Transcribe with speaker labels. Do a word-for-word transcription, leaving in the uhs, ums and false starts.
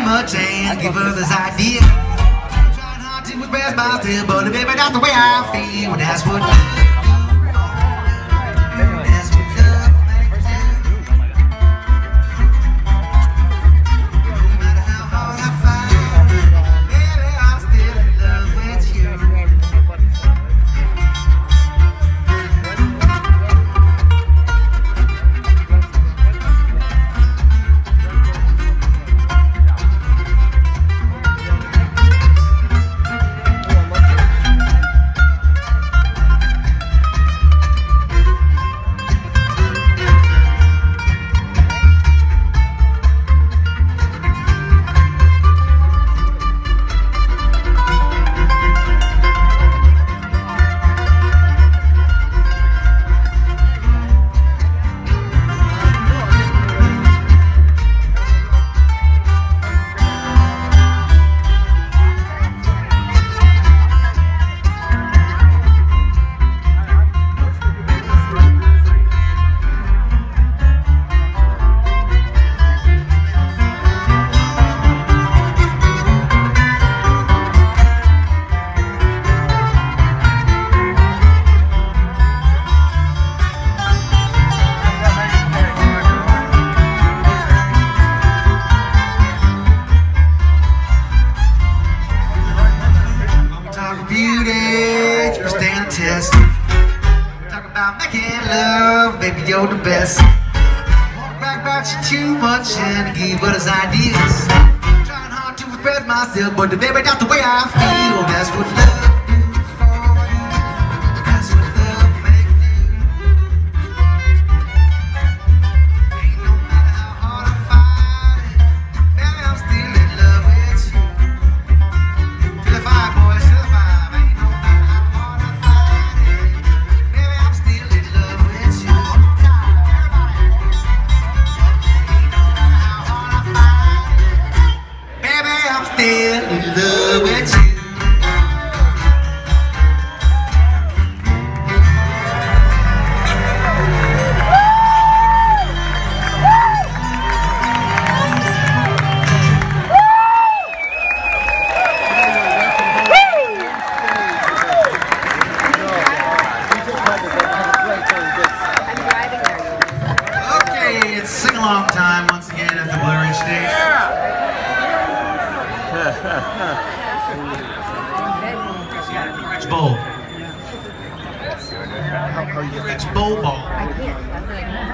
Speaker 1: much and give others ideas. Trying hard to express myself, but baby, that's the way I feel. That's what love do. That's what love makes do. No matter how hard I fight, baby, I'm still in love with you. Test. Talk about making love, baby, you're the best. Won't brag about you too much and give others ideas. Trying hard to express myself, but the baby, that's the way I feel. That's what love do for you. That's what love make do. Ain't no matter how hard I fight it, baby, I'm still in love with you. Till the fire, boys, till the fire. Still in love with you. Okay, it's sing-along time once again at the Blue Ridge stage. Rich Bowl. Rich Bowl Ball.